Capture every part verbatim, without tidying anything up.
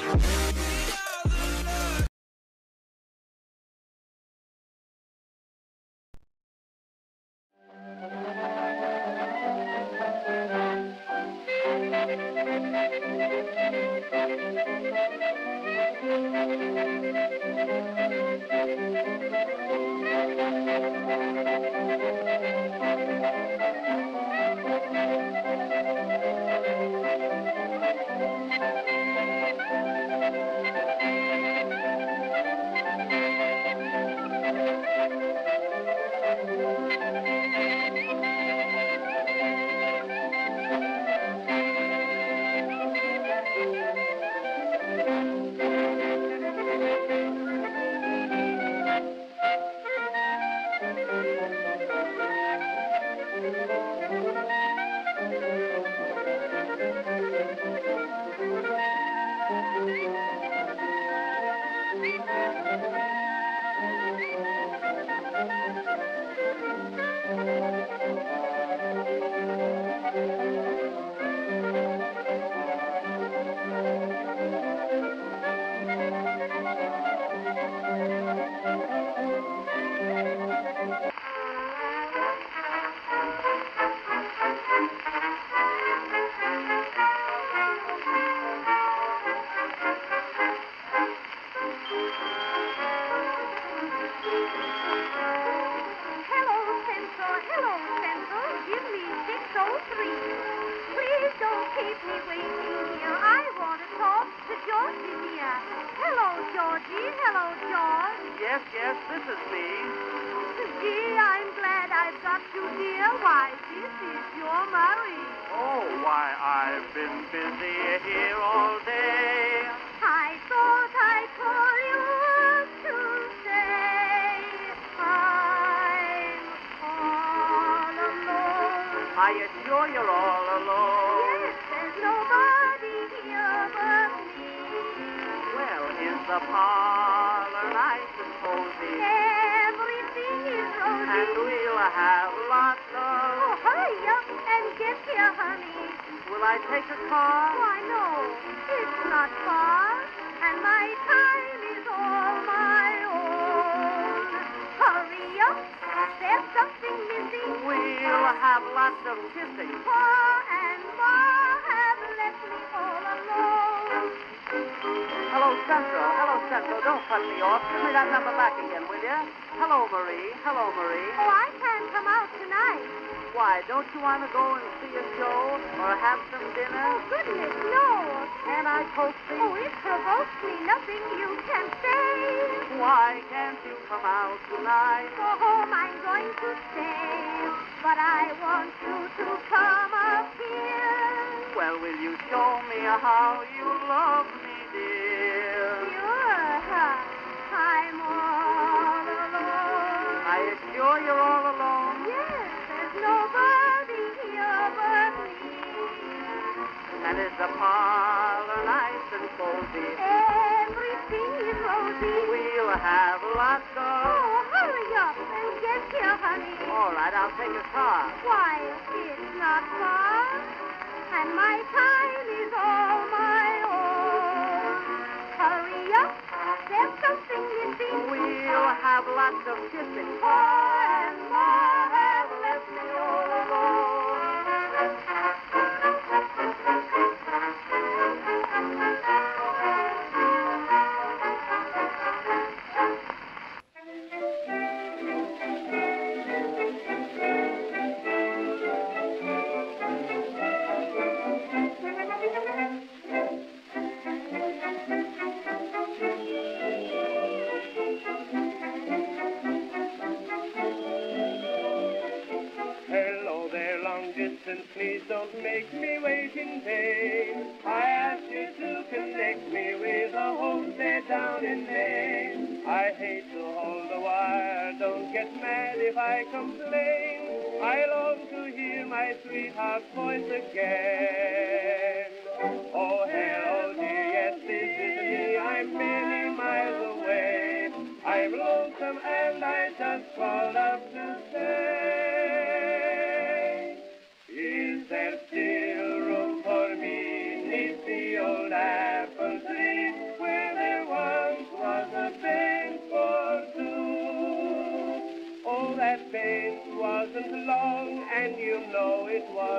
Is there still room for me neath the old apple tree?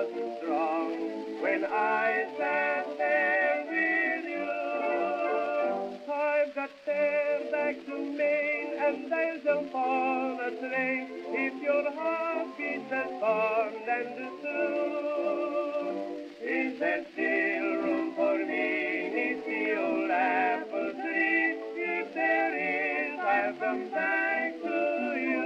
wasn't strong when I sat there with you. I've got fare back to Maine, and I'll jump on a train if your heart beats as fond and true. Is there still room for me neath the old apple tree? If there is, I'll come back to you.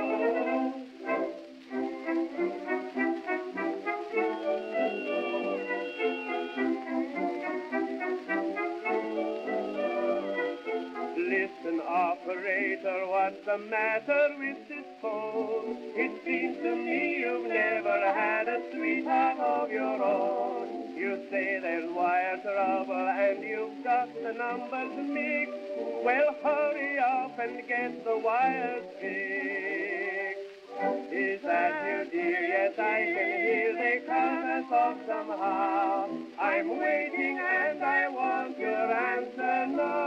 Listen, operator, what's the matter with this phone? It seems to me you've never had a sweetheart of your own. You say there's wire trouble and you've got the numbers mixed. Well, hurry up and get the wires fixed. Is that you, dear? Yes, I can hear they cut us off somehow. I'm waiting and I want your answer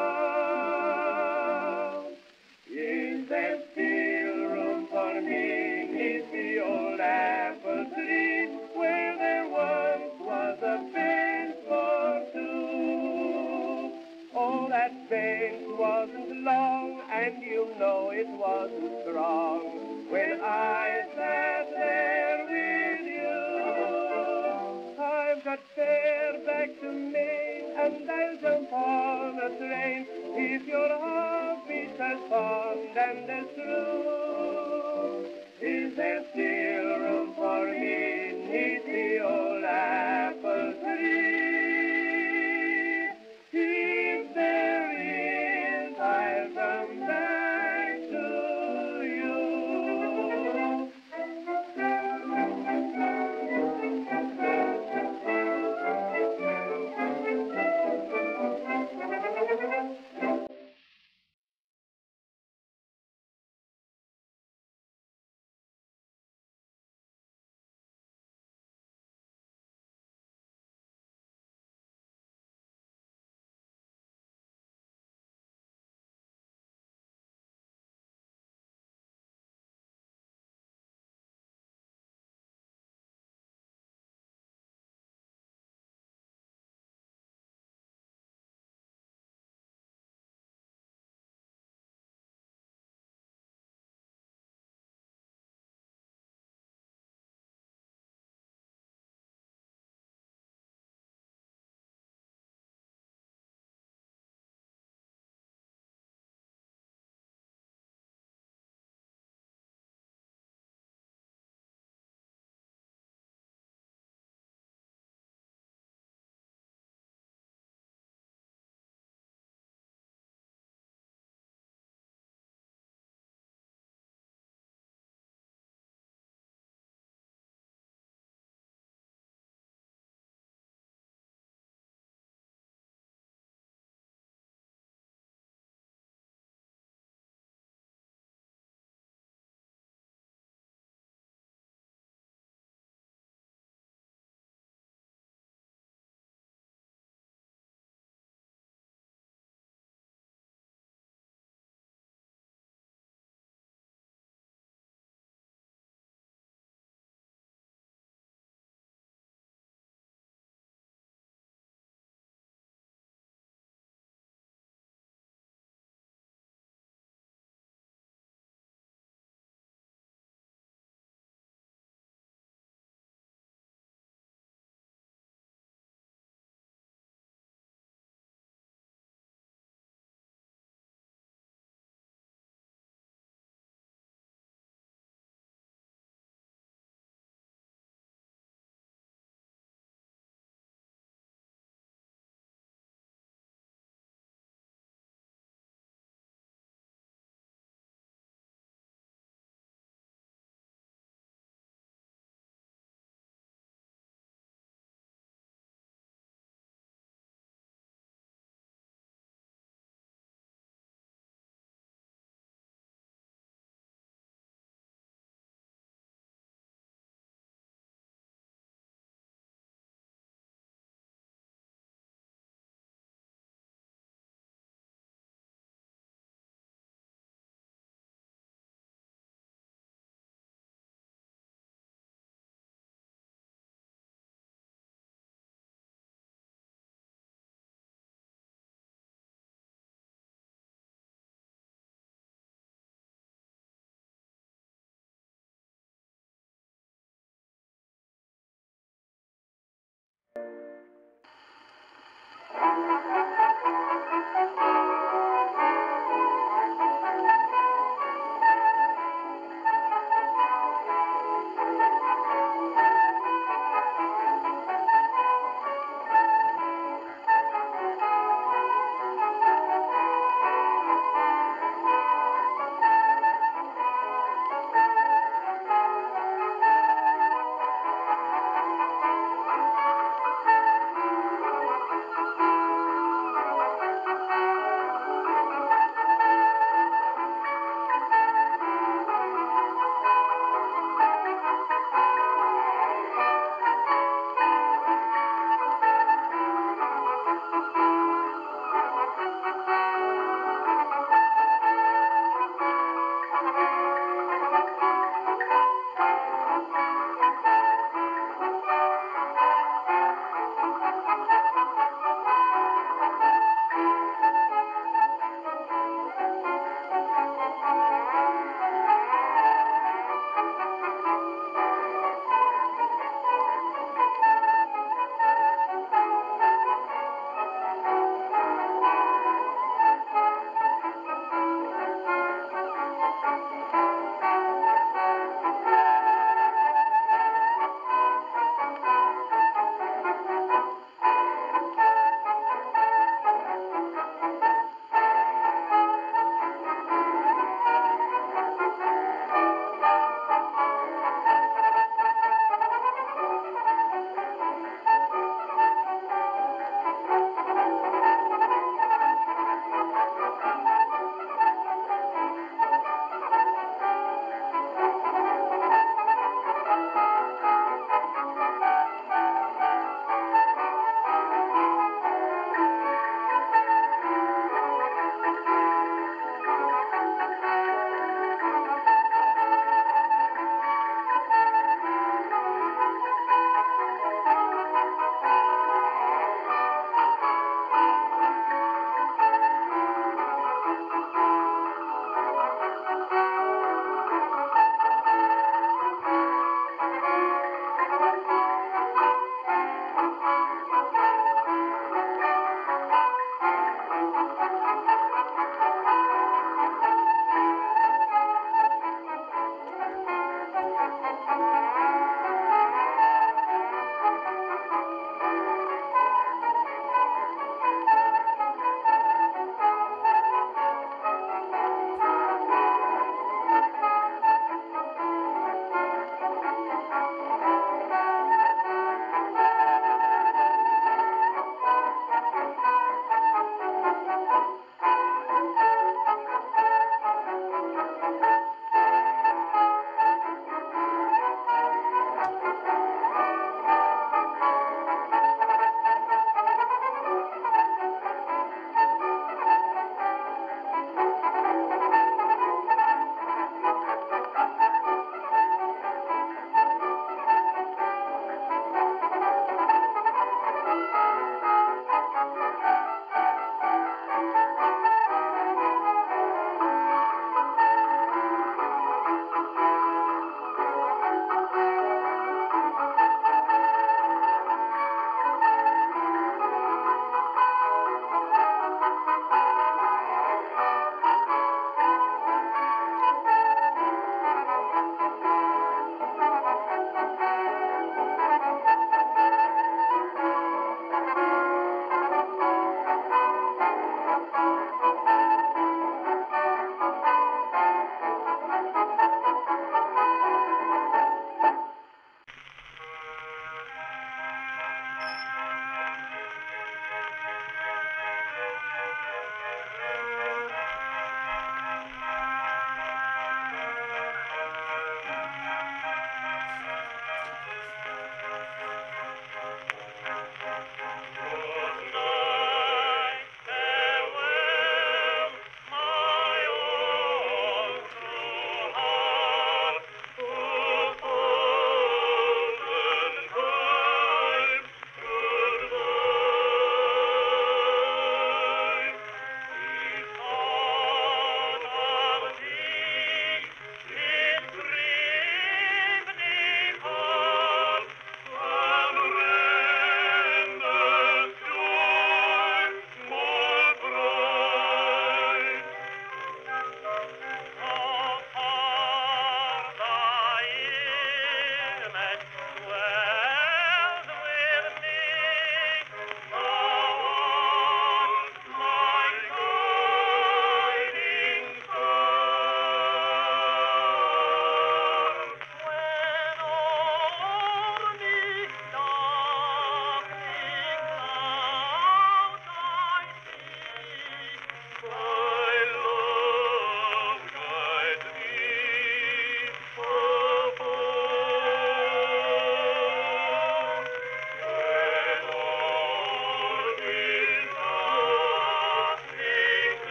now. Is there still room for me neath the old apple tree where there once was a bench for two? Oh, that bench wasn't long, and you know it wasn't strong when I sat there with you. I've got fare back to Maine, and I'll jump on a train if your heart beats as fond and as true. Is there still room for me neath the old apple tree? If there is, I'll come back to you.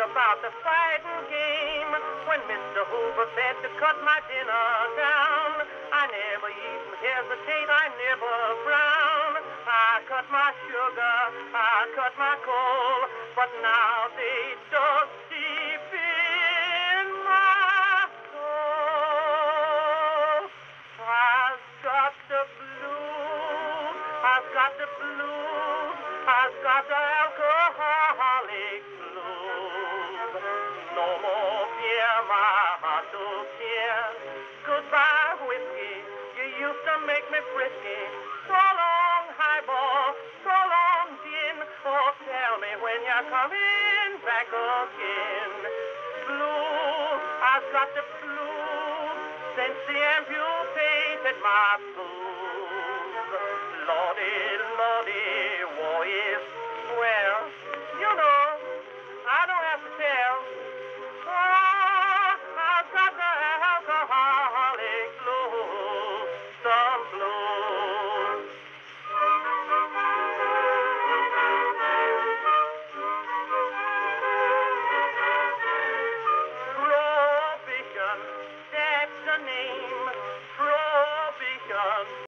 about the fighting game. When Mister Hoover said to cut my dinner down, I never even hesitate, I never frown. I cut my sugar, I cut my coal, but now they just deep in my soul. I've got the blues, I've got the blues, I've got the alcoholic blues. No more beer, my heart will cheer. Goodbye, whiskey, you used to make me frisky. So long, highball, so long, gin. Oh, tell me when you're coming back again. Blues, I've got the blues since the amputated my blues.